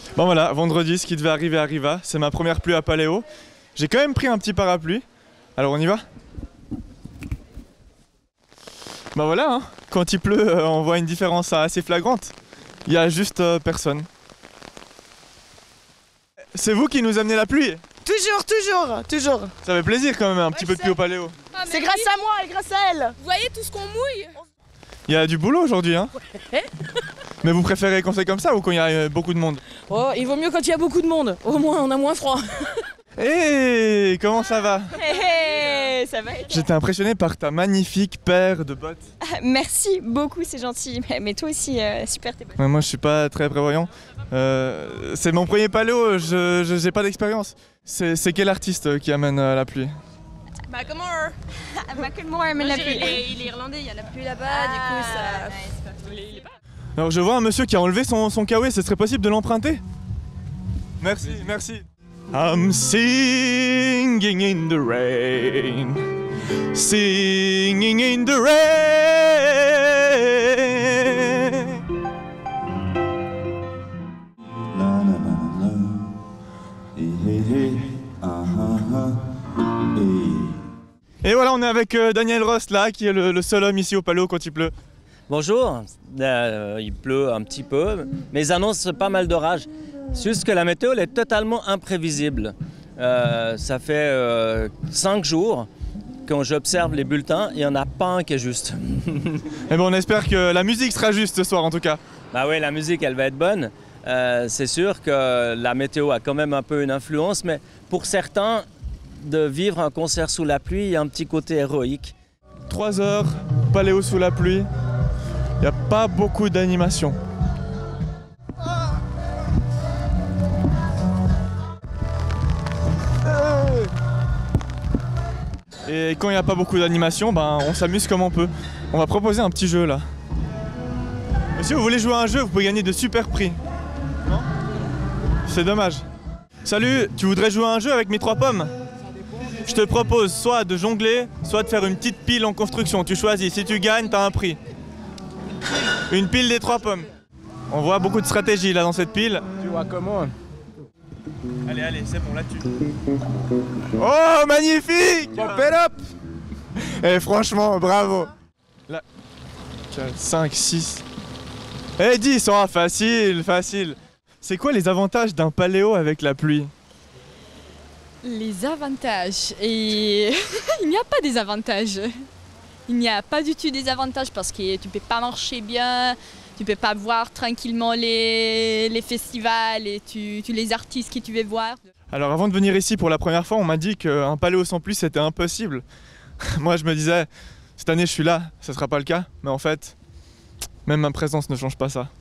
Bon voilà, vendredi, ce qui devait arriver arriva. C'est ma première pluie à Paléo. J'ai quand même pris un petit parapluie. Alors on y va? Bah voilà, hein. Quand il pleut, on voit une différence assez flagrante. Il y a juste personne. C'est vous qui nous amenez la pluie? Toujours. Ça fait plaisir quand même, un petit peu de pluie au Paléo. Ah, C'est grâce à moi et grâce à elle. Vous voyez tout ce qu'on mouille? Il y a du boulot aujourd'hui, hein. Ouais. Mais vous préférez quand c'est comme ça ou quand il y a beaucoup de monde? Oh, il vaut mieux quand il y a beaucoup de monde. Au moins, on a moins froid. Hé, comment ça va? Hey, ça va? J'étais impressionné par ta magnifique paire de bottes. Merci beaucoup, c'est gentil. Mais toi aussi, super tes bottes. Ouais, moi je suis pas très prévoyant. C'est mon premier Paléo, je j'ai pas d'expérience. C'est quel artiste qui amène la pluie? Macklemore. Macklemore amène la pluie. Il est irlandais, il y a la pluie là-bas, du coup ça... Alors je vois un monsieur qui a enlevé son kawaii, ce serait possible de l'emprunter? Merci, merci. I'm singing in the rain, singing in the rain. La la la la, hey hey, ah ah ah, hey. Et voilà, on est avec Daniel Ross là, qui est le seul homme ici au Paléo quand il pleut. Bonjour, il pleut un petit peu, mais ils annoncent pas mal d'orages. C'est juste que la météo elle est totalement imprévisible. Ça fait 5 jours quand j'observe les bulletins, il n'y en a pas un qui est juste. Et bon, on espère que la musique sera juste ce soir en tout cas. Bah oui, la musique elle va être bonne. C'est sûr que la météo a quand même un peu une influence, mais pour certains, de vivre un concert sous la pluie, il y a un petit côté héroïque. 3 heures, Paléo sous la pluie. Il n'y a pas beaucoup d'animation. Et quand il n'y a pas beaucoup d'animation, ben, on s'amuse comme on peut. On va proposer un petit jeu là. Et si vous voulez jouer à un jeu, vous pouvez gagner de super prix. Non? C'est dommage. Salut, tu voudrais jouer à un jeu avec mes 3 pommes? Je te propose soit de jongler, soit de faire une petite pile en construction. Tu choisis, si tu gagnes, t'as un prix. Une pile des 3 pommes. On voit beaucoup de stratégie là dans cette pile. Tu vois comment? Allez, allez, c'est bon, là-dessus. Oh, magnifique! Pop it up! Eh, franchement, bravo. Là, 4, 5, 6. Eh, 10, oh, facile, facile. C'est quoi les avantages d'un Paléo avec la pluie? Les avantages. Et il n'y a pas des avantages. Il n'y a pas du tout des avantages parce que tu ne peux pas marcher bien, tu ne peux pas voir tranquillement les festivals et les artistes que tu veux voir. Alors avant de venir ici pour la première fois, on m'a dit qu'un Paléo sans pluie c'était impossible. Moi je me disais, cette année je suis là, ça sera pas le cas, mais en fait, même ma présence ne change pas ça.